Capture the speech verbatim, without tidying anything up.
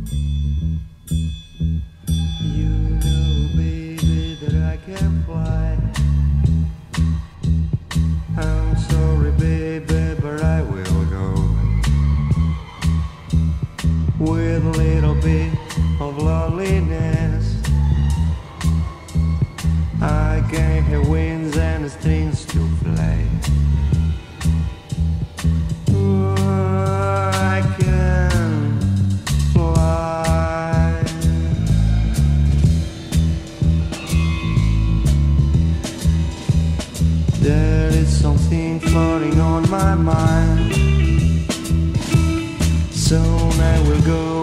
You know, baby, that I can fly. I'm sorry, baby, but I will go with a little bit of loneliness. I can hear winds and strings to play. Ooh, I can fly. There is something floating on my mind. Soon I will go